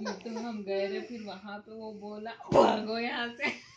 तो हम गए थे, फिर वहां पे वो बोला भागो यहाँ से।